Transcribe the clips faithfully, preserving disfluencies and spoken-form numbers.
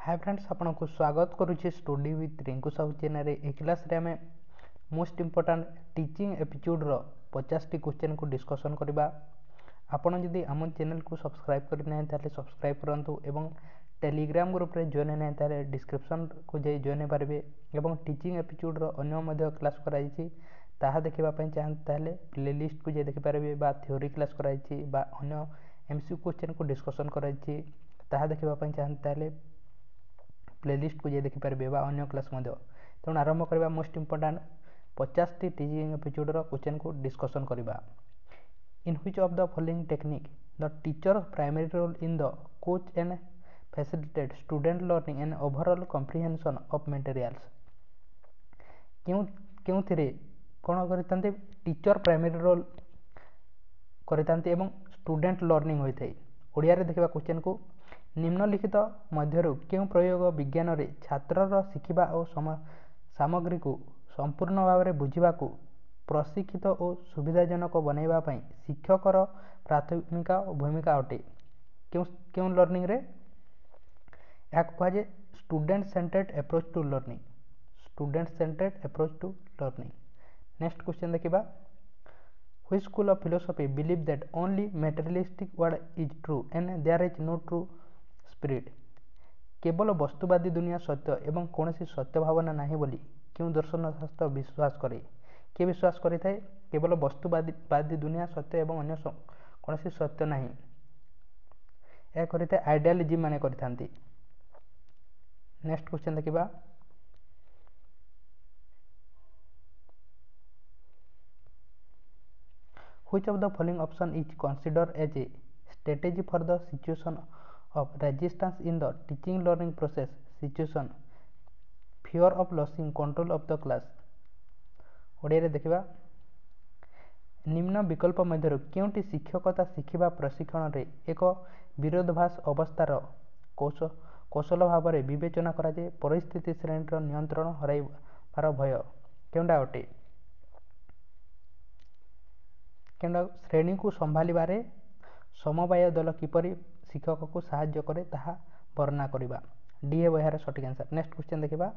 हाय friends आपको स्वागत करुच्चे study with Rinku Sahu channel ए क्लास रे आमे मोस्ट इंपोर्टेंट टीचिंग एपिसोड रो पचास टी क्वेश्चन को डिस्कशन करबा। आपण जदि आम चैनल को सब्सक्राइब करना ताले सब्सक्राइब करंतु एवं टेलीग्राम ग्रुप रे जॉइन होना ताले डिस्क्रिप्शन को जाई जॉइन पारबे एवं टीचिंग एपिसोड रो अन्य मध्ये क्लास कराइछि ताहा देखिबा पय चाहन ताले प्लेलिस्ट को जाई देखि पारबे बा थ्योरी क्लास कराइछि बा अन्य एमसीक्यू क्वेश्चन को डिस्कशन कराइछि ताहा देखिबा पय चाहन ताले प्लेलिस्ट को जाई देखि पारबे बा अन्य क्लास मध्ये। तेणु आरंभ करबा मोस्ट इंपोर्टेंट पचास टी टीचिंग एपिसोड रो क्वेश्चन को डिस्कशन करबा। In which of the following technique the teacher primary role in the coach and facilitate student learning and overall comprehension of materials. क्यों क्यों थिरे कोन करितंते टीचर प्राइमरी रोल करितंते एवं स्टूडेंट लर्निंग होइथै। ओडिया रे देखबा क्वेश्चन को निम्नलिखित मध्यरु क्यों प्रयोग विज्ञान रे छात्रर शिखिबा और सामग्री को संपूर्ण भाव में बुझा को प्रशिक्षित और सुविधाजनक बनैबा पई शिक्षकर प्राथमिक भूमिका अटे। क्यों क्यों लर्निंग रे या कहे student centred approach to learning student centred approach to learning. Next question देखिबा which school of philosophy believe that only materialistic world is true and there is no true spirit. केवल वस्तुवादी दुनिया सत्य एवं कौन सी सत्य भावना नहीं बोली क्यों दर्शन शास्त्र विश्वास करे। किए विश्वास करि थाए केवल वस्तुवादी वादी दुनिया सत्य एवं अन्य कौन सी सत्य नहीं या करि थाए आइडियोलॉजी माने करिथांती। नेक्स्ट क्वेश्चन देखिबा which of the following option is considered as a strategy for the situation of resistance in the teaching learning process situation fear of losing control of the class। Odia रे देखिबा निम्न विकल्प मध्यरु केउटी शिक्षकता शिखिबा प्रशिक्षण रे एक विरोधाभास अवस्थार कौशल कौशल भाव में विवेचना करा जे परिस्थिति श्रेणी नियंत्रण हराइबार भय केउंडा अटे। केउंडा श्रेणी को संभालिबारे समवाय दल किपरि शिक्षक को सहाय्य करे ताहा वर्णना करिबा डी हे बहार सटीक आंसर। नेक्स्ट क्वेश्चन देखिबा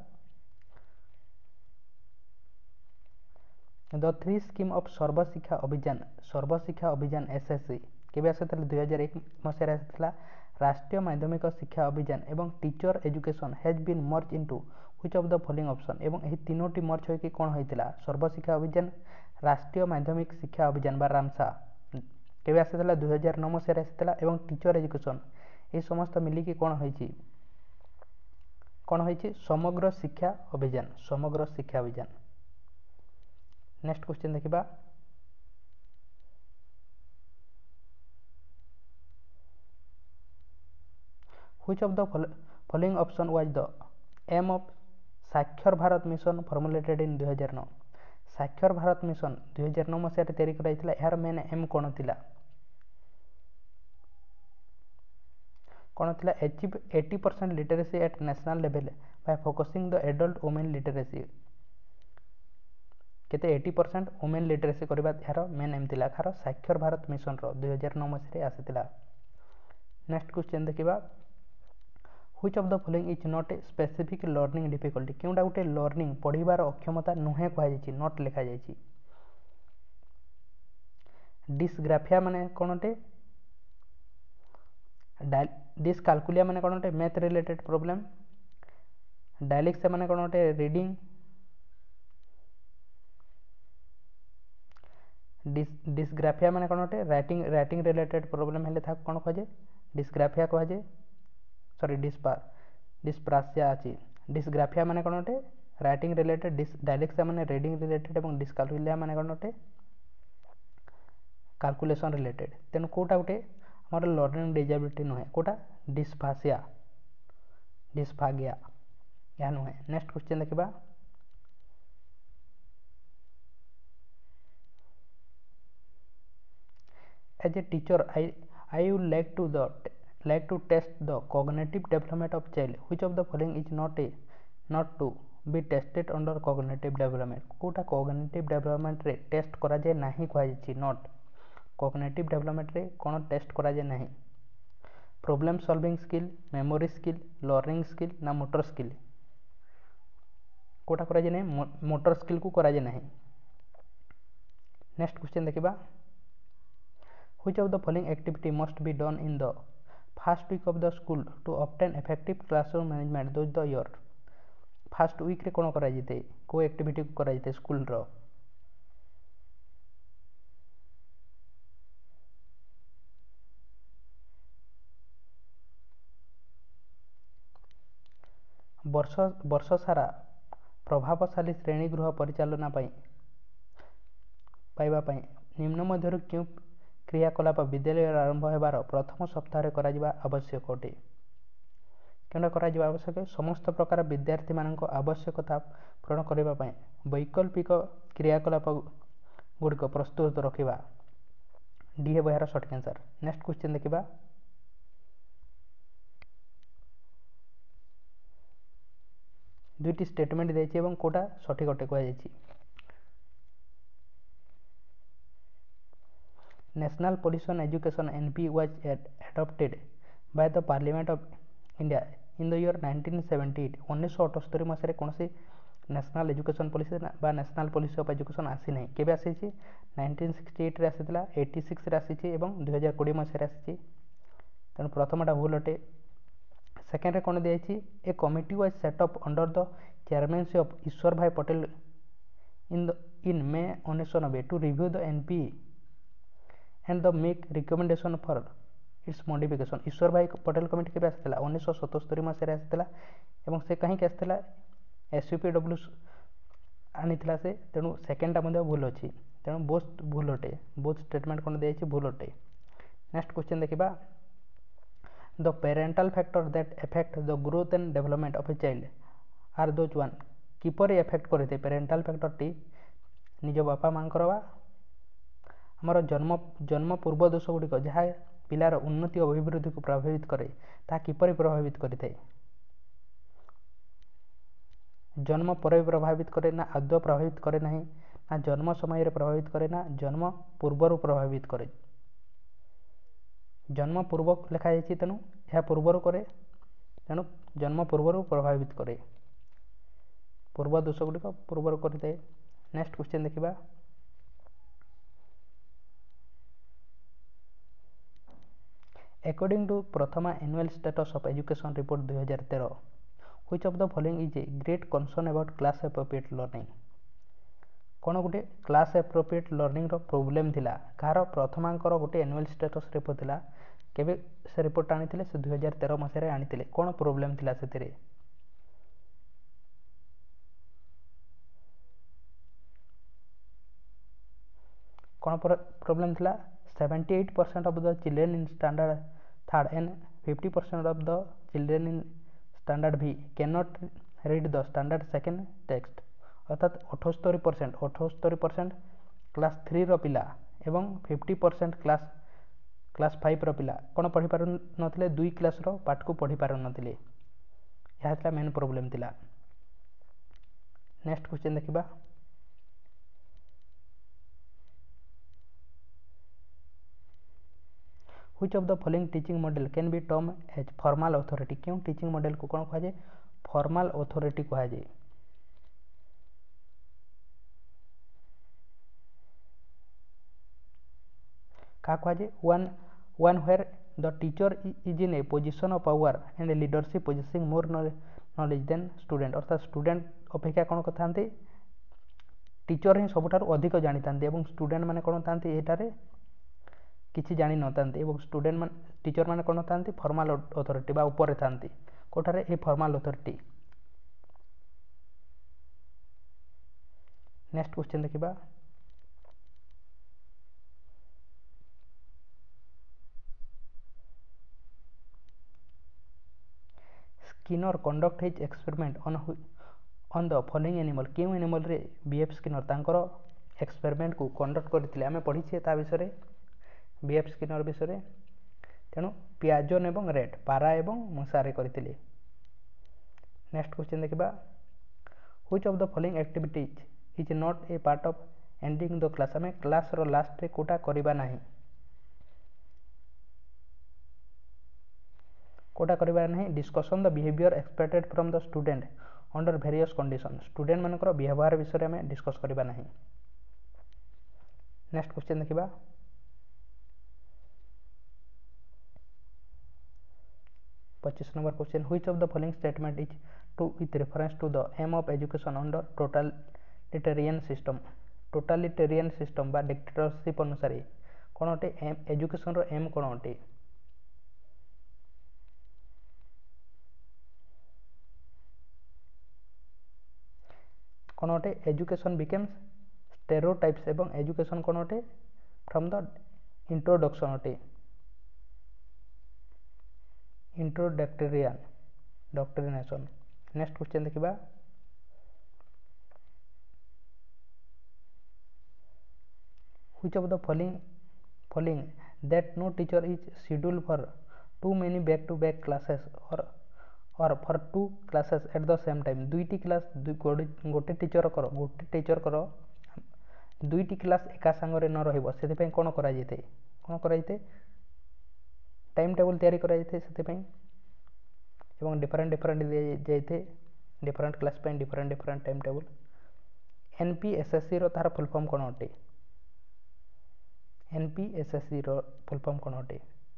the three scheme of Sarva Shiksha Abhiyan Sarva Shiksha अभियान एसएससी केबे आसेतले दो हज़ार एक मसिया आसेतला राष्ट्रीय माध्यमिक शिक्षा अभियान एवं teacher education has been merge into which of the following option एवं एही तीनोटी मर्ज होई कि कोन होइतिला सर्वशिक्षा अभियान राष्ट्रीय माध्यमिक शिक्षा अभियान बा रामसा केबे आसेतला दो हज़ार नौ मसिया आसेतला एवं टीचर एजुकेशन ए समस्त मिली कि कोन होइछि कोन होइछि समग्र शिक्षा अभियान समग्र शिक्षा अभियान। नेक्स्ट क्वेश्चन देखिबा which of the following option was the aim of Saakshar Bharat mission formulated इन दो हज़ार नौ। साक्षर भारत मिशन दो हज़ार नौ मसिया रे तैयारी कराइथिला यार मेन एम कोन थिला कोन थिला अचीव अस्सी percent literacy at national level by focusing the adult women literacy केते अस्सी परसेंट वुमेन लिटरेसी करबा यार मेन एम थिला खार साक्षर भारत मिशन रो दो हज़ार नौ मसिया रे आसीतिला। नेक्स्ट क्वेश्चन देखिबा which of the following is not a specific learning difficulty केउडा गुटे लर्निंग पढिबार अक्षमता नुहे कहा जायछि नॉट लिखा जायछि। डिस्ग्राफिया माने कोनटे डिसकाल्कुलिया माने कोनटे मैथ रिलेटेड प्रॉब्लम डायलेक्सिया माने कोनटे रीडिंग डिस डिस्ग्राफिया माने कोनटे राइटिंग राइटिंग रिलेटेड प्रॉब्लम हेले था कोन कहे डिस्ग्राफिया कहे सॉरी डिस्पा डिस्प्रासिया अछि। डिस्ग्राफिया माने कोनटे राइटिंग रिलेटेड डिस डायलेक्सिया माने रीडिंग रिलेटेड एवं डिसकाल्कुलिया माने कोनटे कैलकुलेशन रिलेटेड। तेन कोटा गुटे हमर लर्निंग डिजेबिलिटी नुहे कोटा डिस्फासिया डिस्फागिया या नुहे। नेक्स्ट क्वेश्चन देखिबा as a teacher i i would like to the like to test the cognitive development of child which of the following is not a not to be tested under cognitive development कोटा cognitive development रे test करा जाय नाही कहा जाय not cognitive development रे कोन test करा जाय नाही problem solving skill, memory skill, learning skill ना मोटर स्किल, कोटा करा जाए नहीं, मोटर स्किल को करा जाए नहीं। नेक्स्ट क्वेश्चन देखिबा, which of the following activity must be done in the first week of the school to obtain effective classroom management through the year। First week रे कोन करा जैते, को एक्टिविटी को करा जैते स्कूल रो। वर्ष वर्ष सारा प्रभावशाली श्रेणी गृह परिचालना पाई पाइबा पाई निम्न मध्यरु क्यों क्रियाकलाप विद्यालय आरंभ हेबार प्रथम सप्ताह करा जिबा आवश्यक अटे। केना करा जिबा आवश्यक, समस्त प्रकार विद्यार्थी मानक आवश्यकता पूर्ण करबा पाई वैकल्पिक क्रियाकलाप गुड़िक प्रस्तुत रखिबा। डी हे यार सठिक आंसर। नेक्स्ट क्वेश्चन देखिबा, दुईटी स्टेटमेंट देछि एवं कोटा सठिक अटे कहै छि। National Policy on Education N P was adopted by the Parliament of India in the year nineteen seventy-eight। उन्नीस सौ अठहत्तर मसीह कौन सी नेशनल एजुकेशन पॉलिसी बा नेशनल पॉलिसी ऑफ एजुकेशन आसी नहीं, केबे आसी छि नाइंटीन सिक्सटी एट रे आसीला, छियासी रे आसी छि एवं दो हज़ार बीस मसीह रे आसी छि। तेणु प्रथमटा भूल अटे। सेकेंड रे कोन दिया छि, a committee was set up under the chairmanship of Ishwar Bhai Patel in the in May उन्नीस सौ नब्बे to review the NP and the make recommendation for its modification. Ishwar Bhai Patel committee के आसाला उन्नीस सौ सतहत्तर मसीह आसाला एवं से कहीं आसाला एसयूपीडब्ल्यू आनीला से। तेणु सेकेंडटा भूल अच्छी, तेणु बोथ भूल अटे, बोथ स्टेटमेंट कौन दिखाई भूल अटे। नेक्स्ट क्वेश्चन देखिबा, the parental factor that affect the growth and development of a child are those one. किपर एफेक्ट करते पेरेंटाल फैक्टर टी निज बापा मांकर बा आमर जन्म जन्म पूर्व दोष गुड़िक जहाँ पिलार उन्नति अभिवृद्धि को प्रभावित करे ता किपरि प्रभावित करिथाए। जन्म पर प्रभावित करे ना आदौ प्रभावित करे नहीं, ना जन्म समय प्रभावित करे ना जन्म पूर्वर प्रभावित करे। जन्म पूर्व लिखा जाए तेणु यह पूर्वर करे, तेणु जन्म पूर्वर प्रभावित करे, पूर्व दोष गुड़िक पूर्वर करिथाए। नेक्स्ट क्वेश्चन देखिबा, According to Pratham annual status of education report दो हज़ार तेरह, which of the following is a great concern about class appropriate learning। कौन गोटे क्लास एप्रोप्रिएट लर्निंग रो प्रोब्लेम थिला, कार प्रथमांकर गोटे एनुअल स्टेटस रिपोर्ट थिला, केबे से रिपोर्ट आनी से दो हज़ार तेरह मसीह आनी, कौन प्रोब्लेम थिला से। कौन प्रोब्लेम थिला, seventy-eight percent of the children in standard third and fifty percent of the children in standard B cannot read the standard second text। अर्थात अठहत्तर परसेंट अठहत्तर परसेंट क्लास थ्री रो पिला एवं fifty percent class class five रो पिला कौन पढ़ी पार नथिले, दुई क्लास रो पाठ को पढ़ी पार नथिले। यह था मेन प्रोब्लेम थिला। नेक्स्ट क्वेश्चन देखिबा, which of the following teaching model can be termed as formal authority। क्यों टीचिंग मॉडल को कौन कहा जाए, फॉर्मल अथॉरिटी कहा जाए। क्या कहा जाए, one one where the teacher is in a position of power and leadership possessing more knowledge than student. अर्थात स्टूडेंट अपेक्षा कौन था टीचर ही सबुठार अधिक जानी था एवं स्टूडेंट माने कौन था एटारे किसी जानी न था एवं स्टूडेंट मान टीचर माने कौन था फॉर्मल अथॉरिटी बा ऊपर था कोठारे a formal authority. Next question देखिबा, Skinner conduct his experiment on on the following animal. क्यों एनिमल रे बीएफ स्किनर तांकर एक्सपेरिमेंट को कंडक्ट करथिले, आमे पढ़ी ता विषय बीएफ स्किनर विषय। तेणु पियाजन एवं रेड पारा एवं मशारे करथिले। नेक्स्ट क्वेश्चन देखिबा, which of the following activities is not a part of ending the class. आमे क्लास रो लास्ट रे कोटा करिबा नाही। कोटा करबार नहीं discussion the behaviour expected from the student under various condition student मानकर बिहेवियर विषय में डिस्कस करबा नहीं। नेक्स्ट क्वेश्चन देखिबा पच्चीस number question which of the following statement is true with reference to the aim of education under totalitarian system totalitarian system बा dictatorship अनुसार कौन अटे एम एजुकेशन रो एम कौन अटे कौन अटे एजुकेशन बिकेम्स स्टेरियोटाइप्स एवं एजुकेशन कौन अटे फ्रॉम द इंट्रोडक्शन अटे इंट्रोडक्टोरियन डॉक्ट्रिनेशन। नेक्स्ट क्वेश्चन देखिबा which of the following following that no teacher is schedule for too many back to back classes और और for two classes at the same time दुईटी class गोटे teacher कर गोटे teacher कर दुईटी क्लास एका संगे न रहिबो सेति कौन करा जेते कौन करा जेते टाइम टेबल तैयारी करा जेते सेति एवं डिफरेंट डिफरेंट दिए जाते डिफरेंट क्लास पे different different time table. NPSSC रो तार फुल फॉर्म कौन अटे एनपीएसएससी रो फुल फॉर्म कौन अटे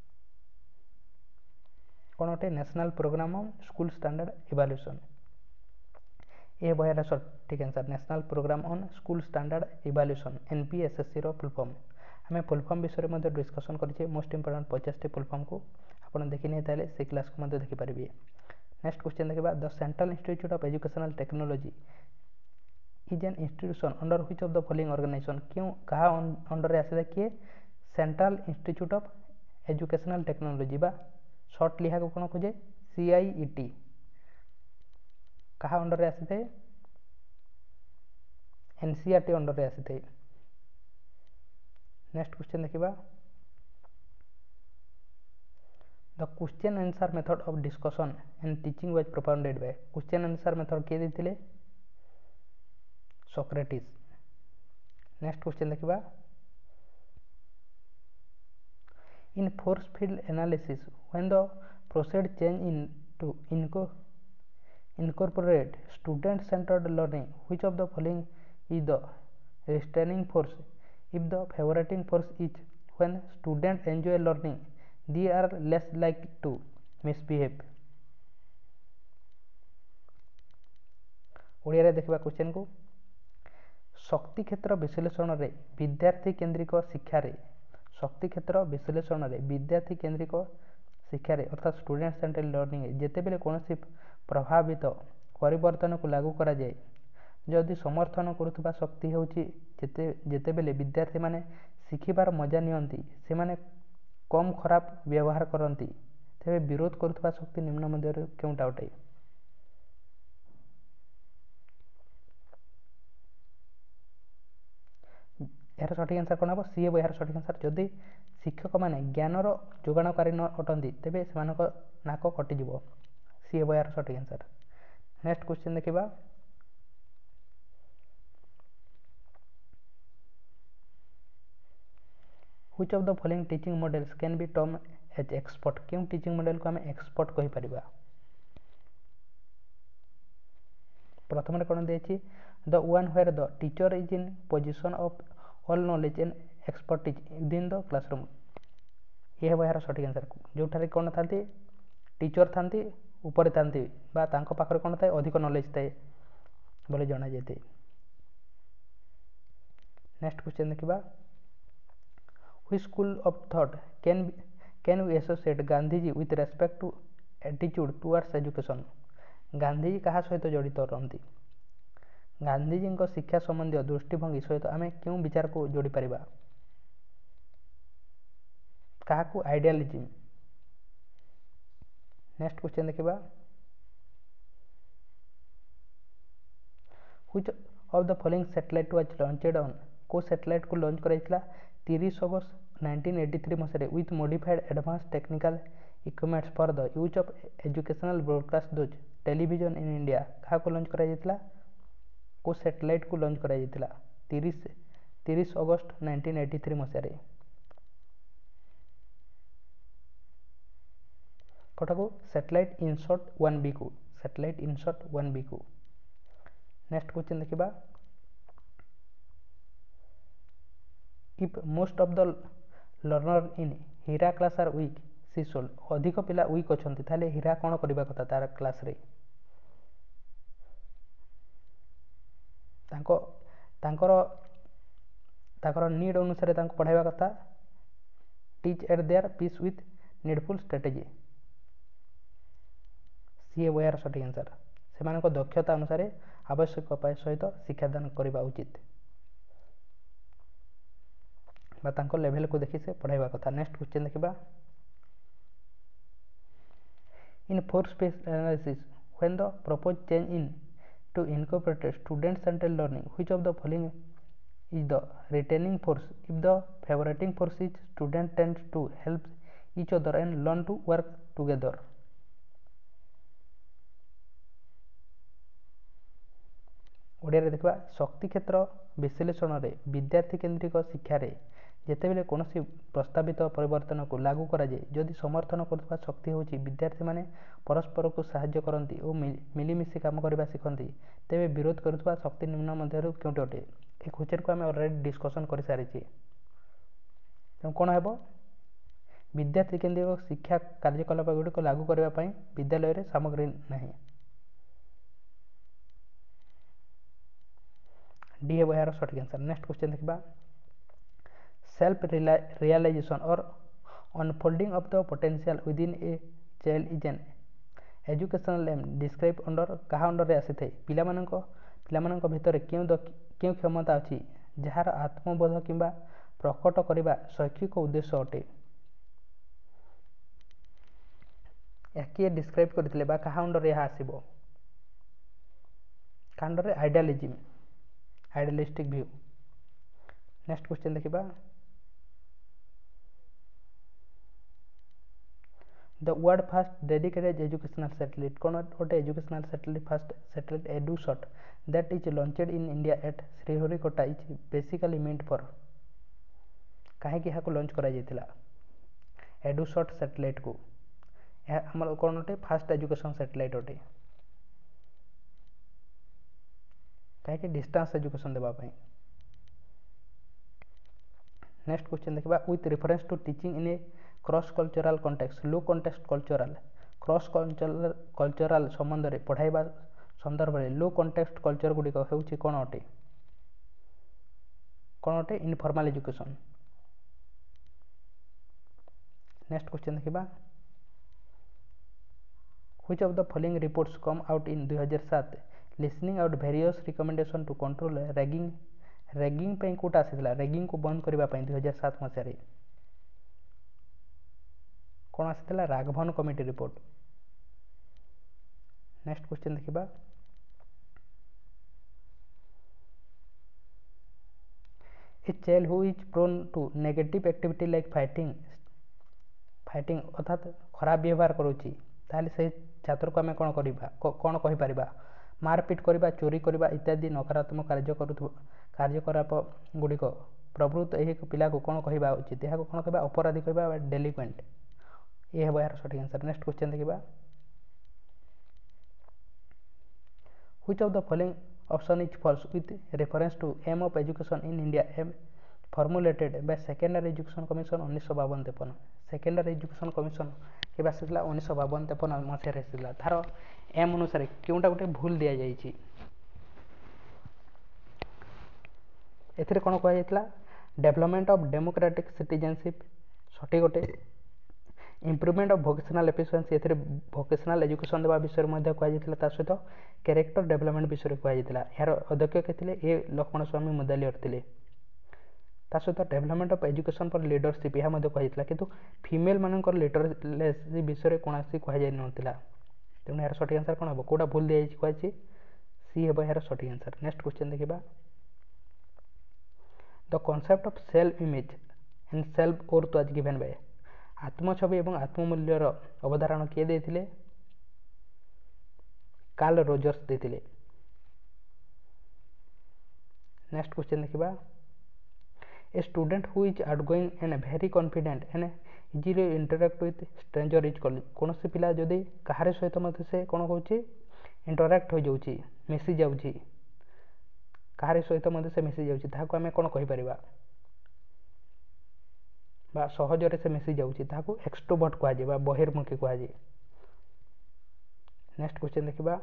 कौन अटे national programme on school standard evaluation A बयार सठिक answer national programme on school standard evaluation NPSSC रो फुल फॉर्म आम फुल फॉर्म विषय में डिस्कसन करें मोस्ट इंपोर्टेंट पचास टी फुल फॉर्म को आपड़ देखनी ताले से क्लास को देखिपारे। नेक्स्ट क्वेश्चन देखा the central institute of educational technology is an institution under which of the following organization क्यों कहा अंडर आसे किए central institute of educational technology बा शॉर्ट लिहा को कौन खोजे सीआईईटी कहा अंडर आसी थे एनसीईआरटी अंडर आसी थे। नेक्स्ट क्वेश्चन देखिबा the question answer method of discussion and teaching was propounded by question answer method के देथिले सोक्रेटिस। नेक्स्ट क्वेश्चन देखिबा in force field analysis when the proposed change in to इनको incorporate student centered learning which of the following is the restraining force if the favoring force is when students enjoy learning they are less likely to misbehave। Odia रे देखबा question को शक्ति क्षेत्र विश्लेषण रे विद्यार्थी केंद्रिक शिक्षा रे शक्ति क्षेत्र विश्लेषण रे विद्यार्थी केंद्रिक शिक्षा रे अर्थात स्टूडेंट सेंटर्ड लर्निंग जेते बेले कोनोसी प्रभावित परिवर्तन को लागू करा जाए जदि समर्थन करुवा शक्ति होची जेते जेते बेले विद्यार्थी माने शिखिबार मजा नियंती से माने कम खराब व्यवहार करती तेरे विरोध करुवा शक्ति निम्न मध्य केउटा अटे यार सठिक आंसर कौन हम सी हे यार सठिक आंसर जदि शिक्षक मैंने ज्ञानर जोगाणकारी न अटंती तेबे सेमानक नाक कटिज सी हे यार सठिक आंसर। नेक्स्ट क्वेश्चन देखिबा which of the following teaching models can be term as expert क्यों टीचिंग मॉडल को हमें एक्सपर्ट कहि परिबा प्रथम कौन देखिए the one where the teacher is in position of all knowledge and expertise within the classroom ये है यार सठिक आंसर जो कौन था टीचर था ऊपर था पाखे कौन था अधिक नॉलेज थाए बोले जना जाए। नेक्स्ट क्वेश्चन देखिबा which school of thought can can we associate Gandhiji with respect to attitude towards education Gandhiji कहा सहित जड़ित रहती गांधीजी शिक्षा संबंधी दृष्टिभंगी सहित आम क्यों विचार को जोड़ी परिबा क्या आइडियालिज्म। नेक्स्ट क्वेश्चन देखिबा which of the following satellite was launched on को सैटेलाइट को लॉन्च कराइतला तीस अगस्त नाइंटीन एटी थ्री मसीह with modified advance technical equipments for the use of educational broadcast those television in India क्या को launch कराइतला को सैटेलाइट को लॉन्च कराइतला तीस तीस अगस्त नाइंटीन एटी थ्री मसीह। कोटाको सैटेलाइट इनसर्ट वन बी को सैटेलाइट इनसर्ट वन बी को नेक्स्ट क्वेश्चन देखिबा if most of the learner in हीरा क्लास आर वीक सी सोल्ड अधिक पिला वीक अछंती ताले हीरा कोन करबा कथा तार क्लास रे तांको तांकर ताकर नीड अनुसार तांको पढ़ाइबा कथा teach at their pace with needful strategy C वेयर सठिक आंसर से दक्षता अनुसार आवश्यक उपाय सहित शिक्षादान करने उचित बा लेवल को देखी से पढ़ाइबा कथा नेक्स्ट क्वेश्चन देखिबा in force space analysis when the propose change in to incorporate student central learning which of the following is the retaining force if the favorating force is student tends to help each other and learn to work together Odia देखा शक्ति क्षेत्र विश्लेषण रे विद्यार्थी केन्द्रिक शिक्षा रे जेतेबेले कोनोसी प्रस्तावित परिवर्तन को लागू करा जाय जदि समर्थन करथबा शक्ति होची विद्यार्थी माने परस्पर को सहाय्य करंती ओ मिलीमिशी काम करबा सिखंती तेबे विरोध करथबा शक्ति निम्न मध्यरु केउटे अटे ए क्वेश्चन को हमें ऑलरेडी डिस्कशन कर सारी तो कौन है विद्यार्थी केन्द्रिक शिक्षा कार्यकलाप गुड़िक लागू करने विद्यालय रे सामग्री नहीं डी है यार सठिक आंसर नेक्स्ट क्वेश्चन देखा सेल्फ रियलाइजेशन और unfolding of the potential within a child is an educational aim describe under कहा अंडर रे आसी थे पिला मानक पिला मानक भितर क्यों क्यों क्षमता अच्छी जार आत्मबोध कि प्रकट करने शैक्षिक उद्देश्य अटे या किए डिस्क्राइब करते क्या अंडर यह आसो under idealism idealistic view next question देखिबा the world first dedicated educational satellite कौन गोटे educational satellite first satellite EDUSAT that is launched in India at Sriharikota is basically meant for कहीं यहाँ को लॉन्च करा जायतिला एडुसट सैटेलाइट को आम कौन गोटे फास्ट एजुकेशन सैटेलाइट अटे कहीं डिस्टेंस एजुकेशन देवाई नेक्स्ट क्वेश्चन देखा with reference to teaching in a cross cultural context low context cultural cross cultural cultural संबंध में पढ़ाइबा संदर्भ में लो कॉन्टेक्स्ट कल्चर गुड़िक होउछि कौन अटे कौन अटे इनफॉर्मल एजुकेशन नेक्स्ट क्वेश्चन देखा which of the following reports come out in दो हज़ार सात listening out various recommendation to control ragging ragging पे कोटा आसीला रैगिंग को बंद करबा पई दो हज़ार सात मसिया रे कौन आसीला Raghavan committee report next question देखिबा a child who is prone to negative activity like fighting fighting अर्थात खराब व्यवहार करूची ताले से छात्र को आम कौन करबा कौन कहि परिबा मारपिट करबा चोरी करबा इत्यादि नकारात्मक कार्य करू कार्यकलाप गुड़िक प्रभुत एक पिला को कौन कहवा उचित यह कौन कहवा अपराधी कहवा डेलिक्वेंट ये है यार सठिक आंसर नेक्स्ट क्वेश्चन देखिबा which of the following option is false with reference to aim of education in India aim formulated by secondary education commission उन्नीस बावन तेपन सेकेंडरी एजुकेशन कमिशन के आसाला उन्नीस बावन तेपन मसीह आसाला तार एम अनुसार क्योंटा गोटे भूल दि जाइए एथिरे कौन कहुला डेवलपमेंट ऑफ डेमोक्रेटिक सिटीजनशिप सठी गोटे इम्प्रूवमेंट ऑफ वोकेशनल एफिशिएंसी एथिरे वोकेशनल एजुकेशन देवा विषय में कहुला सहित कैरेक्टर डेवलपमेंट विषय कहुला यार अध्यक्ष के ए लक्ष्मण स्वामी मुदालियर थे सहित development of education for leadership यह कहुला किंतु फीमेल मानक लिटरेसी विषय कौन कहुई नाला तेणु यार सठिक आंसर कौन हम कौटा भूल दी कहुई सी हम यार सठिक आंसर नेक्स्ट क्वेश्चन देखा the concept of self image and self worth was given by आत्मछवि और आत्ममूल्यर अवधारणा किए देथिले कार्ल रोजर्स देथिले नेक्स्ट क्वेश्चन देखा a student who is outgoing and very confident and easily interact with stranger is କଲି କୌଣସି ପିଲା ଯଦି କାହାରି ସହିତ ମଧ୍ୟ ସେ କ'ଣ କହୁଛି ଇଣ୍ଟରାକ୍ଟ ହୋଇଯାଉଛି ମିଶି ଯାଉଛି କାହାରି ସହିତ ମଧ୍ୟ ସେ ମିଶି ଯାଉଛି ତାହାକୁ ଆମେ କ'ଣ କହିପାରିବା ବା ସହଜରେ ସେ ମିଶି ଯାଉଛି ତାହାକୁ ଏକ୍ସଟ୍ରୋଭର୍ଟ କୁହାଯାଏ ବା ବହିର୍ମୁଖୀ କୁହାଯାଏ। ନେକ୍ସଟ କ୍ୱେଶ୍ଚନ୍ ଦେଖିବା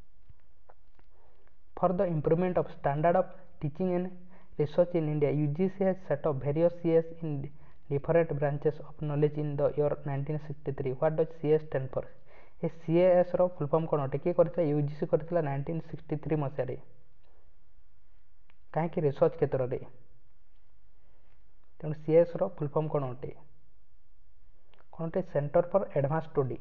for the improvement of standard of teaching and research in India UGC has set up various C S in different branches of knowledge in the year nineteen sixty-three. What does C S stand for? ଏ C S ର full form କ'ଣ ଅଟେ କିଏ କରିଥିଲା UGC କରିଥିଲା nineteen sixty three ମସିହାରେ କାହିଁକି research କ୍ଷେତ୍ରରେ ତେଣୁ C S ର ଫୁଲ୍ ଫର୍ମ କ'ଣ ଅଟେ କ'ଣ ଅଟେ centre for advance study.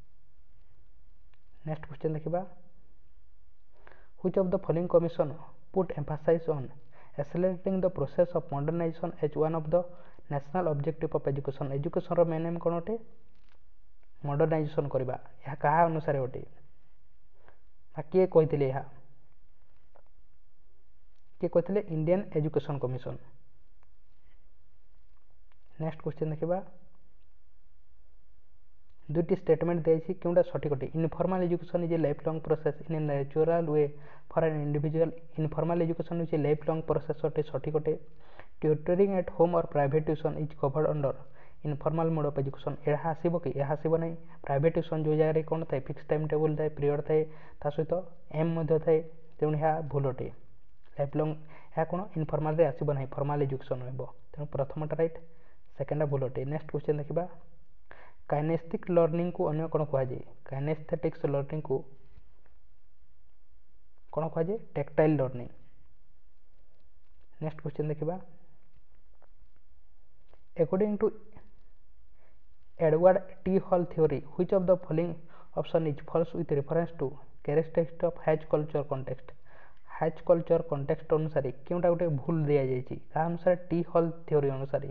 Next question ଦେଖିବା which of the following commission put emphasis on accelerating the process of modernization as one of the national objective of education education ର main aim କ'ଣ ଅଟେ modernisation କରିବା ଏହା କାହା ଅନୁସାରେ ଅଟେ ବା କିଏ କହିଥିଲେ ଏହା କିଏ କହିଥିଲେ Indian education commission. Next question ଦେଖିବା ଦୁଇଟି ଷ୍ଟେଟମେଣ୍ଟ ଦେଇଛି କେଉଁଟା ସଠିକ ଅଟେ informal education is a life long process in a natural way for an individual informal education ହେଉଛି ଲାଇଫ ଲଙ୍ଗ ପ୍ରୋସେସ ଅଟେ ସଠିକ ଅଟେ tutoring at home or private tuition is covered under informal mode of education ଏହା ଆସିବ କି ଏହା ଆସିବ ନାହିଁ ପ୍ରାଇଭେଟ ଟ୍ୟୁସନ ଯେଉଁ ଜାଗାରେ କ'ଣ ଥାଏ ଫିକ୍ସ ଟାଇମ୍ ଟେବୁଲ ଥାଏ ପିରିୟଡ଼ ଥାଏ ତା ସହିତ ଏମ୍ ମଧ୍ୟ ଥାଏ ତେଣୁ ଏହା ଭୁଲ ଅଟେ ଲାଇଫ ଲଙ୍ଗ ଏହା କ'ଣ ଇନଫର୍ମାଲରେ ଆସିବ ନାହିଁ ଫର୍ମାଲ ଏଜୁକେସନ ହେବ ତେଣୁ ପ୍ରଥମଟା ରାଇଟ୍ ସେକେଣ୍ଡଟା ଭୁଲ ଅଟେ। ନେକ୍ସଟ କ୍ୱେଶ୍ଚନ୍ ଦେଖିବା କାଇନେସ୍ଥିକ ଲର୍ଣ୍ଣିଂକୁ ଅନ୍ୟ କ'ଣ କୁହାଯାଏ କାଇନେସ୍ଥେଟିକ୍ସ ଲର୍ଣ୍ଣିଂକୁ କ'ଣ କୁହାଯାଏ ଟେକ୍ଟାଇଲ ଲର୍ଣ୍ଣିଂ। ନେକ୍ସଟ କ୍ୱେଶ୍ଚନ୍ ଦେଖିବା according to Edward T. Hall theory which of the following option is false with reference to characteristics of Hatch culture context Hatch culture context ଅନୁସାରେ କେଉଁଟା ଗୋଟେ ଭୁଲ ଦିଆଯାଇଛି କାହା ଅନୁସାରେ ଟି ହଲ୍ ଥିଓରି ଅନୁସାରେ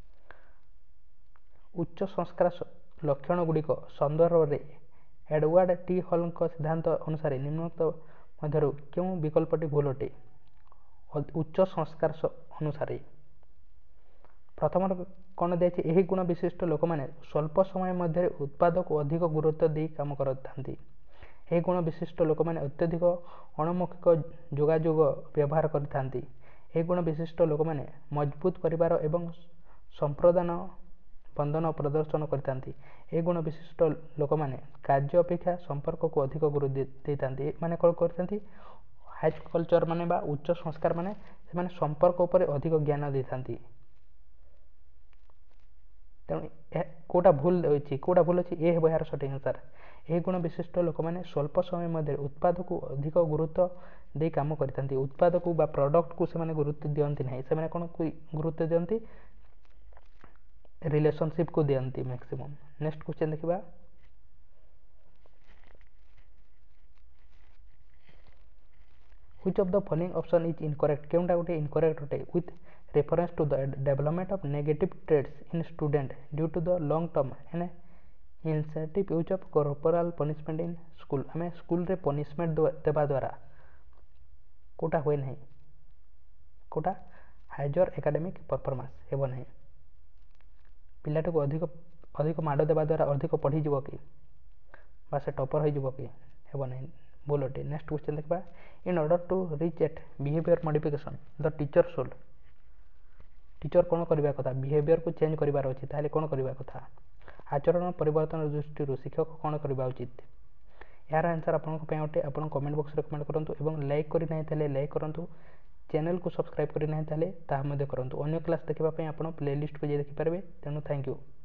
ଉଚ୍ଚ ସଂସ୍କାର ଲକ୍ଷଣ ଗୁଡ଼ିକ ସନ୍ଦର୍ଭରେ ଏଡୱାର୍ଡ ଟି ହଲ୍ଙ୍କ ସିଦ୍ଧାନ୍ତ ଅନୁସାରେ ନିମ୍ନୋକ୍ତ ମଧ୍ୟରୁ କେଉଁ ବିକଳ୍ପଟି ଭୁଲ ଅଟେ ଉଚ୍ଚ ସଂସ୍କାର ଅନୁସାରେ ପ୍ରଥମରେ କ'ଣ ଦିଆଯାଇଛି ଏହି ଗୁଣ ବିଶିଷ୍ଟ ଲୋକମାନେ ସ୍ୱଳ୍ପ ସମୟ ମଧ୍ୟରେ ଉତ୍ପାଦକୁ ଅଧିକ ଗୁରୁତ୍ୱ ଦେଇ କାମ କରିଥାନ୍ତି ଏହି ଗୁଣ ବିଶିଷ୍ଟ ଲୋକମାନେ ଅତ୍ୟଧିକ ଅଣମୌଖିକ ଯୋଗାଯୋଗ ବ୍ୟବହାର କରିଥାନ୍ତି ଏହି ଗୁଣ ବିଶିଷ୍ଟ ଲୋକମାନେ ମଜବୁତ ପରିବାର ଏବଂ ସମ୍ପ୍ରଦାନ ବନ୍ଧନ ପ୍ରଦର୍ଶନ କରିଥାନ୍ତି ଏହି ଗୁଣ ବିଶିଷ୍ଟ ଲୋକମାନେ କାର୍ଯ୍ୟ ଅପେକ୍ଷା ସମ୍ପର୍କକୁ ଅଧିକ ଗୁରୁତ୍ୱ ଦେଇଥାନ୍ତି ମାନେ କ'ଣ କରିଥାନ୍ତି ହାଇ କଲଚର ମାନେ ବା ଉଚ୍ଚ ସଂସ୍କାର ମାନେ ସେମାନେ ସମ୍ପର୍କ ଉପରେ ଅଧିକ ଜ୍ଞାନ ଦେଇଥାନ୍ତି ତେଣୁ କେଉଁଟା ଭୁଲ ଅଛି କେଉଁଟା ଭୁଲ ଅଛି ଏ ହେବ ଏହାର ସଠିକ ଆନ୍ସର ଏହି ଗୁଣ ବିଶିଷ୍ଟ ଲୋକମାନେ ସ୍ୱଳ୍ପ ସମୟ ମଧ୍ୟରେ ଉତ୍ପାଦକୁ ଅଧିକ ଗୁରୁତ୍ୱ ଦେଇ କାମ କରିଥାନ୍ତି ଉତ୍ପାଦକୁ ବା ପ୍ରଡକ୍ଟକୁ ସେମାନେ ଗୁରୁତ୍ୱ ଦିଅନ୍ତି ନାହିଁ ସେମାନେ କ'ଣ ଗୁରୁତ୍ୱ ଦିଅନ୍ତି ରିଲେସନସିପକୁ ଦିଅନ୍ତି ମ୍ୟାକ୍ସିମମ୍। ନେକ୍ସଟ କ୍ୱେଶ୍ଚନ୍ ଦେଖିବା which of the following option is incorrect କେଉଁଟା ଗୋଟେ incorrect ଅଟେ with reference to the development of negative traits in student due to the long term and insensitive use of corporal punishment in school ଆମେ ସ୍କୁଲରେ punishment ଦେବା ଦ୍ୱାରା କେଉଁଟା ହୁଏ ନାହିଁ କେଉଁଟା ହାଇଜର ଏକାଡେମିକ ପରଫର୍ମାନ୍ସ ହେବ ନାହିଁ ପିଲାଟାକୁ ଅଧିକ ଅଧିକ ମାଡ଼ ଦେବା ଦ୍ୱାରା ଅଧିକ ପଢ଼ିଯିବ କି ବା ସେ ଟପର ହୋଇଯିବ କି ହେବ ନାହିଁ ଭୁଲ ଅଟେ। ନେକ୍ସଟ କ୍ୱେଶ୍ଚନ୍ ଦେଖିବା in order to reach at behavior modification the teacher should teacher କ'ଣ କରିବା କଥା ବିହେଭିୟରକୁ ଚେଞ୍ଜ କରିବାର ଅଛି ତାହେଲେ କ'ଣ କରିବା କଥା ଆଚରଣ ପରିବର୍ତ୍ତନ ଦୃଷ୍ଟିରୁ ଶିକ୍ଷକ କ'ଣ କରିବା ଉଚିତ ଏହାର ଆନ୍ସର ଆପଣଙ୍କ ପାଇଁ ଅଟେ ଆପଣ କମେଣ୍ଟ ବକ୍ସରେ କମେଣ୍ଟ କରନ୍ତୁ ଏବଂ ଲାଇକ୍ କରିନାହିଁ ତାହେଲେ ଲାଇକ୍ କରନ୍ତୁ ଚ୍ୟାନେଲକୁ ସବସ୍କ୍ରାଇବ୍ କରିନାହିଁ ତାହେଲେ ତାହା ମଧ୍ୟ କରନ୍ତୁ ଅନ୍ୟ କ୍ଲାସ୍ ଦେଖିବା ପାଇଁ ଆପଣ ପ୍ଲେଲିଷ୍ଟକୁ ଯାଇ ଦେଖିପାରିବେ ତେଣୁ ଥ୍ୟାଙ୍କ ୟୁ।